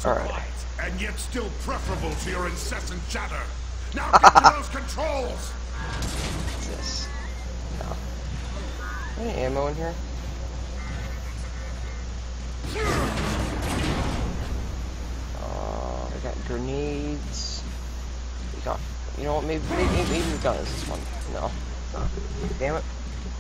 Alright. And yet still preferable to your incessant chatter. Now get to those controls! What's this? No. Any ammo in here? I got grenades. We got, you know what? Maybe we got this one. No. Damn it.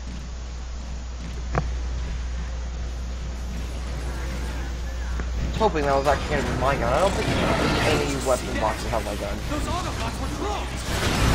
I was hoping that was actually going to be my gun. I don't think any weapon boxes have my gun. Those Autobots were dropped!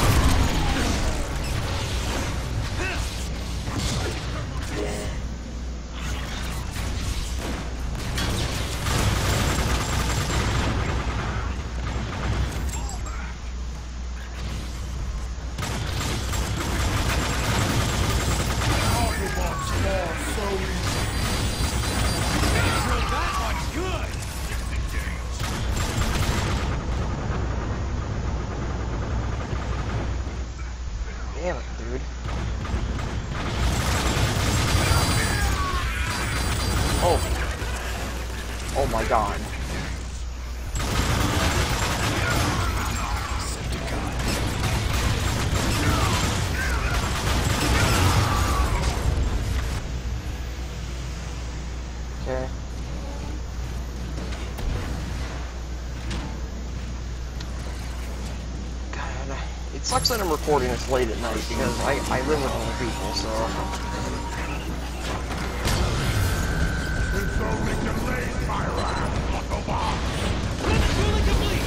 Damn it, dude. Oh. Oh my god. Okay. It sucks that I'm recording this late at night because I live with other people, so. It's only delayed my wrath, Autobot! Let's truly complete!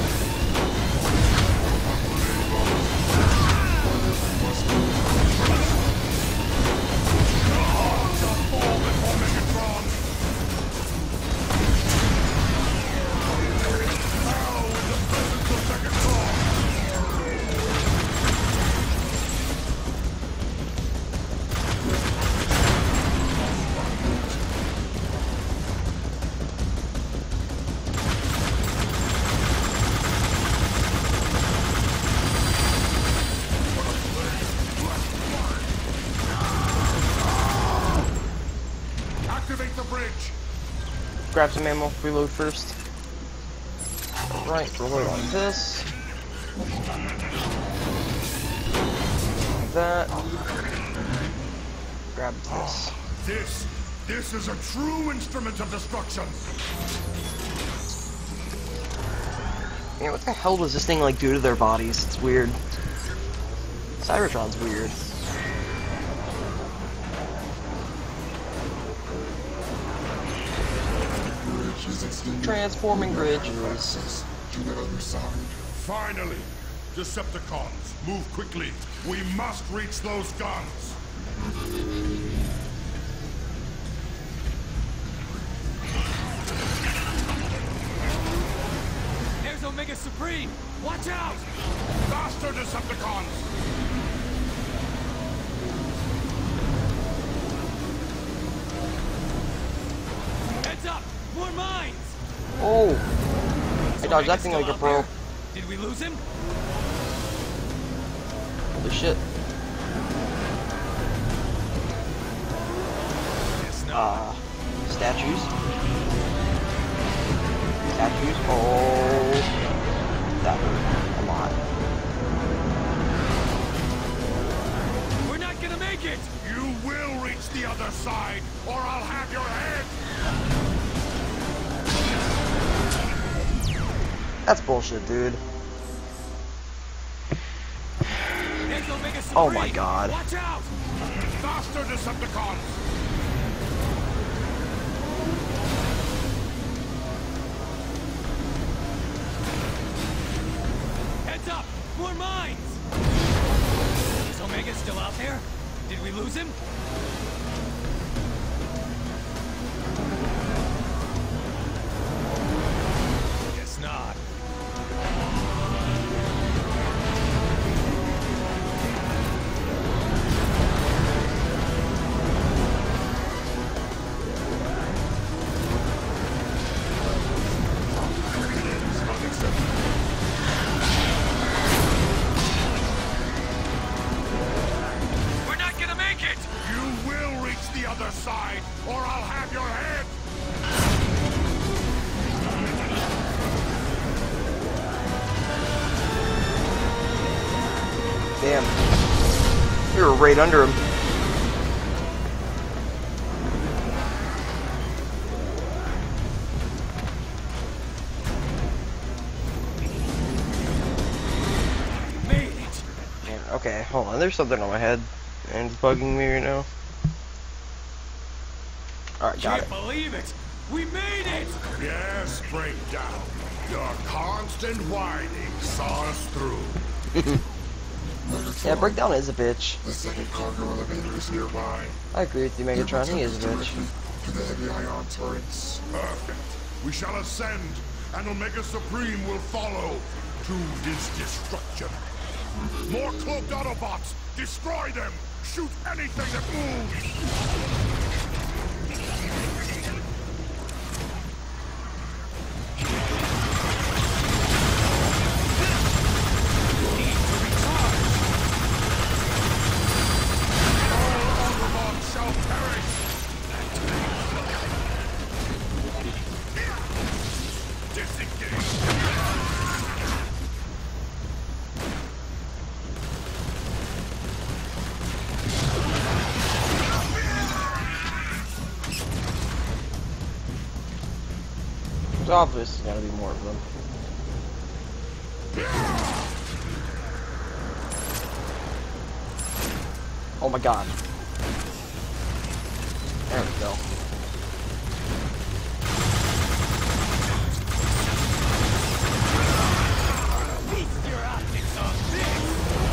Fall before Megatron! Now in the presence of Second Claw! Activate the bridge! Grab some ammo, reload first. Right, reload on this. That. Grab this. This is a true instrument of destruction! Man, what the hell does this thing like do to their bodies? It's weird. Cybertron's weird. Transforming bridges. To the other side. Finally! Decepticons, move quickly. We must reach those guns. There's Omega Supreme! Watch out! Faster, Decepticons! Heads up! More mines! Oh! I dodged that thing like a pro. Did we lose him? Holy shit. Statues. Statues. Oh. That hurt a lot. We're not gonna make it! You will reach the other side, or I'll have your head! That's bullshit, dude. There's Omega Supreme! Oh my god. Watch out! Faster, Decepticons! Heads up! More mines! Is Omega still out there? Did we lose him? Guess not. right under him. Made it. Okay, hold on. There's something on my head, and it's bugging me right now. All right, got it. Can't believe it. We made it. Yes, breakdown. Your constant whining saw us through. Yeah, Breakdown is a bitch. The second cargo elevator is nearby. I agree with you, Megatron. He is a bitch. To the heavy ion turrets. Perfect. We shall ascend, and Omega Supreme will follow to his destruction. More cloaked Autobots! Destroy them! Shoot anything that moves! There's obviously gotta be more of them. Oh my god. There we go. Feast your optics on this.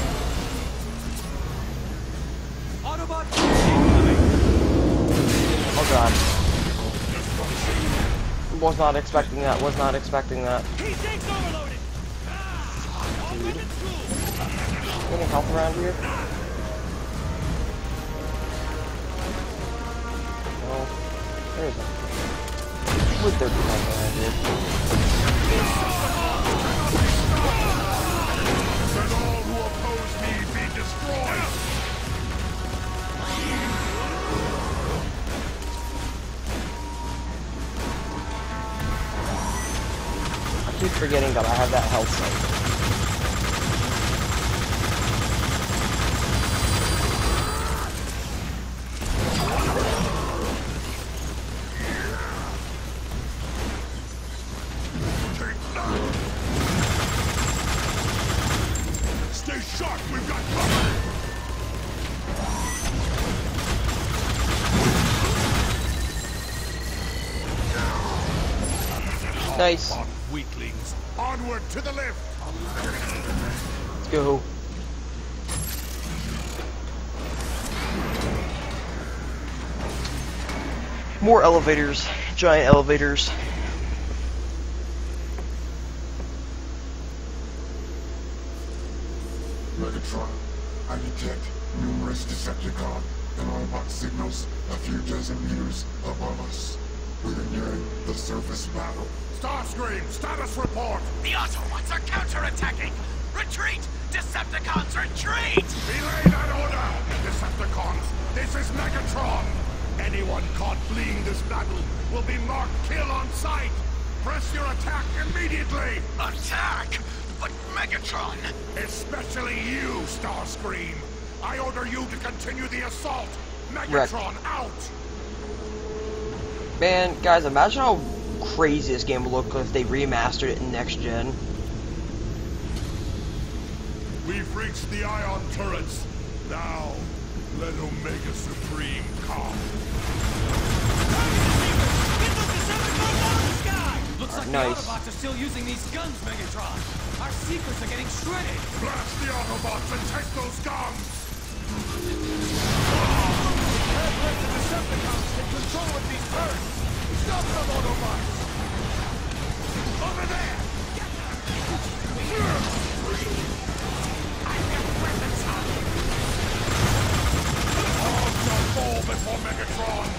Autobot incoming. Oh god. Was not expecting that. Was not expecting that. T6 overloaded. All weapons cool. Any help around here? No. There isn't. Would there be help around here? Let all who oppose me be destroyed! I keep forgetting that I have that health site. Stay sharp, we've got cover! Nice. Weaklings, onward to the lift! Let's go. More elevators. Giant elevators. Megatron, I detect numerous Decepticon and Autobot signals a few dozen meters above us. We are nearing the surface battle. Starscream, status report! The Autobots are counterattacking. Retreat! Decepticons, retreat! Belay that order! Decepticons, this is Megatron! Anyone caught fleeing this battle will be marked kill on sight! Press your attack immediately! Attack! But Megatron! Especially you, Starscream! I order you to continue the assault! Megatron Wreck. out! Man, guys, imagine how crazy this game would look if they remastered it in next gen. We've reached the ion turrets. Now, let Omega Supreme come. Looks like Nice. the Autobots are still using these guns, Megatron. Our secrets are getting shredded. Blast the Autobots and take those guns! Can't let the Decepticons take control of these turrets. Stop them, Autobots! Over there! I've got weapons on you. All shall fall before Megatron!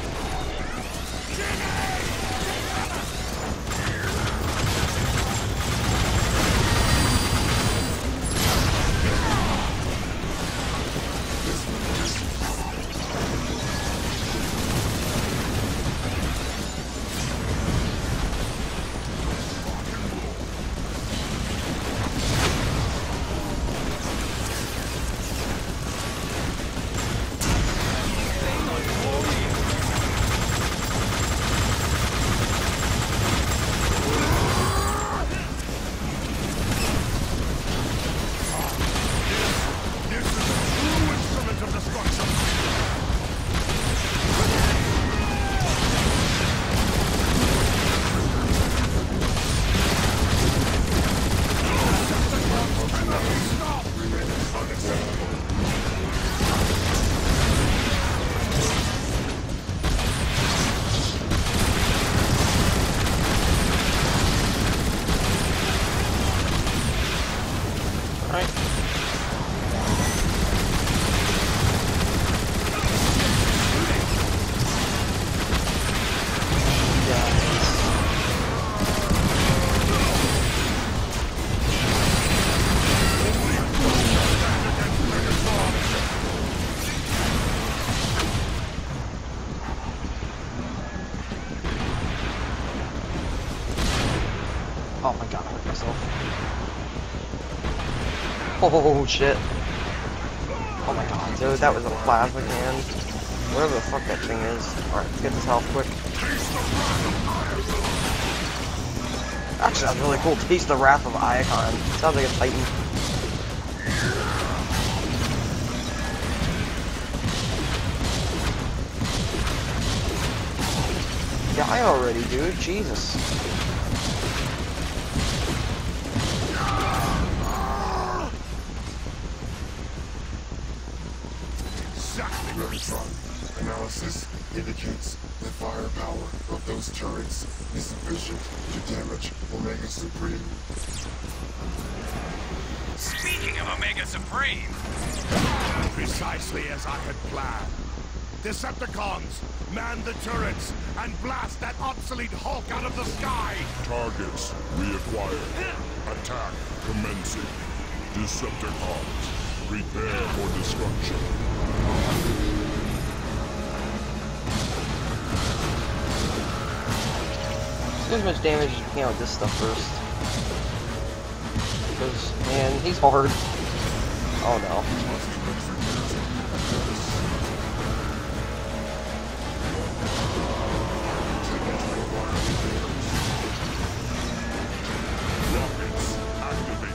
Oh my god, I hurt myself. Oh shit. Oh my god, dude, that was a plasma can. Whatever the fuck that thing is. Alright, let's get this health quick. Actually, that's really cool. Taste the Wrath of Iacon. Sounds like a Titan. Die already, dude. Jesus. Analysis indicates the firepower of those turrets is sufficient to damage Omega Supreme. Speaking of Omega Supreme! Precisely as I had planned. Decepticons, man the turrets, and blast that obsolete Hulk out of the sky! Targets reacquired. Attack commencing. Decepticons, prepare for destruction. Do as much damage as you can with this stuff first. Because, man, he's hard. Oh no. Rockets activated.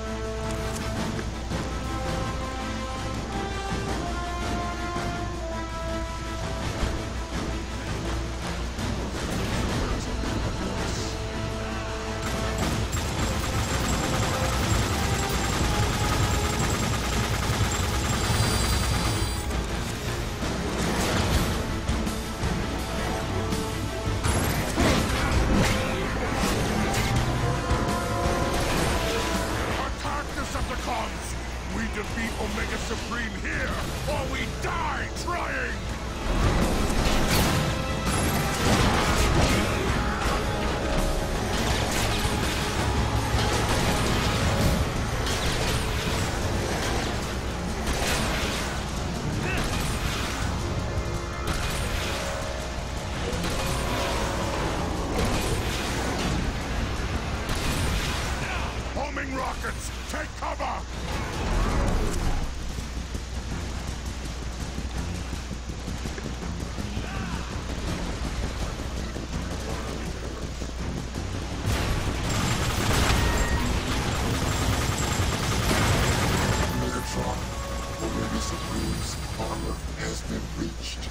We defeat Omega Supreme here, or we die trying! Homing rockets, take cover! Omega Supreme's armor has been breached.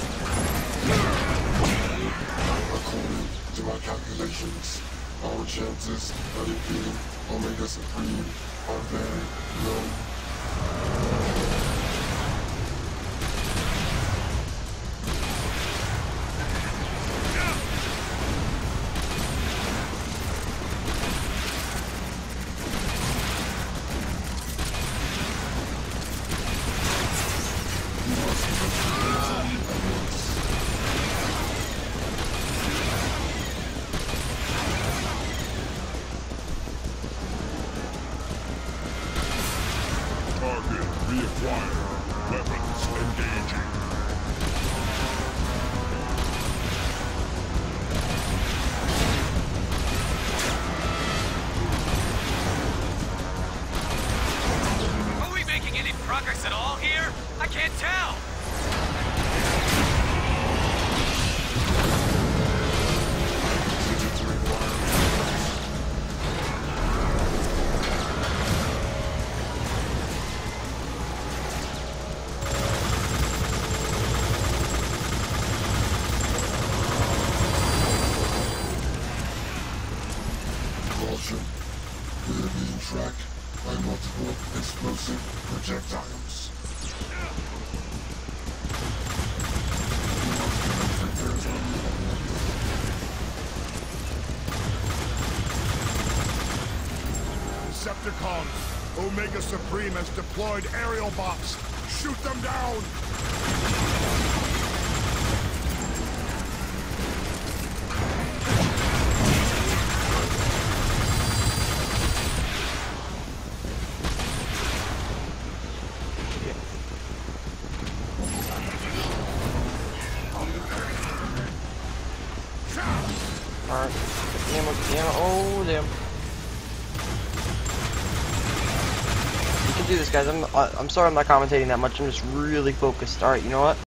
According to my calculations, our chances of defeating Omega Supreme are very low. Target reacquired. Weapons engaging. Are we making any progress at all here? I can't tell! Caution. We are being tracked by multiple explosive projectiles. Decepticons, Omega Supreme has deployed aerial bots. Shoot them down! Alright. Damn, oh damn. You can do this, guys. I'm sorry I'm not commentating that much. I'm just really focused. Alright, you know what?